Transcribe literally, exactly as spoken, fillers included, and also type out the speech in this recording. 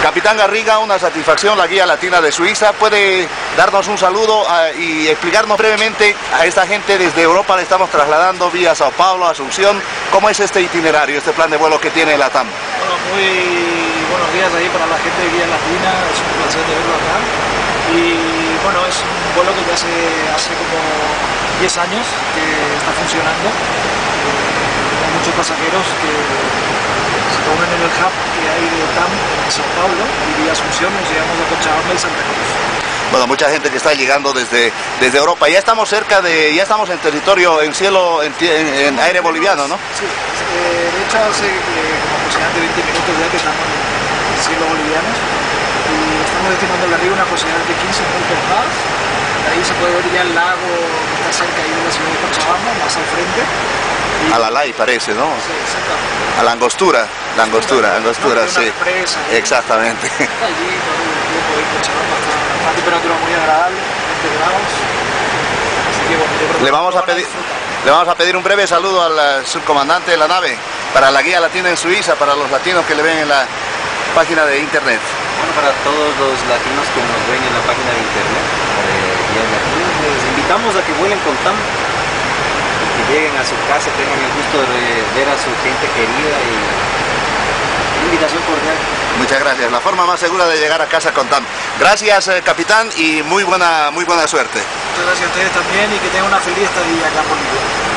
Capitán Garriga, una satisfacción la guía latina de Suiza. ¿Puede darnos un saludo uh, y explicarnos brevemente a esta gente desde Europa? Le estamos trasladando vía Sao Paulo, Asunción. ¿Cómo es este itinerario, este plan de vuelo que tiene LATAM? Bueno, muy buenos días ahí para la gente de Guía Latina, es un placer de verlo acá. Y bueno, es un vuelo que ya hace, hace como diez años que está funcionando. Eh, hay muchos pasajeros que se reúnen en el hub que hay de LATAM en Sao Paulo y vía Asunción nos llegamos a Cochabamba y Santa Cruz. Bueno, mucha gente que está llegando desde, desde Europa. Ya estamos cerca de, ya estamos en territorio, en cielo, en, en, en aire boliviano, ¿no? Sí, eh, de hecho hace eh, como aproximadamente veinte minutos ya que estamos en el cielo boliviano y estamos estimando el arriba una posibilidad de quince minutos más. De ahí se puede ver ya el lago que está cerca ahí de la ciudad de Cochabamba, más al frente. Y... A la Lai parece, ¿no? Sí, exactamente. A la Angostura, la Angostura, Angostura, no, sí. Presa, exactamente. Está allí todo el tiempo en Cochabamba, está una temperatura muy agradable, veinte grados. Así que bueno, yo creo que le vamos a pedir, le vamos a pedir un breve saludo al subcomandante de la nave para la guía latina en Suiza, para los latinos que le ven en la página de internet. Bueno, para todos los latinos que nos ven en la página de internet de Guía Latina, les invitamos a que vuelen con TAM, que lleguen a su casa, tengan el gusto de ver a su gente querida y invitación cordial. Muchas gracias. La forma más segura de llegar a casa con TAM. Gracias, eh, capitán, y muy buena, muy buena suerte. Muchas gracias a ustedes también y que tengan una feliz estadía acá por Bolivia.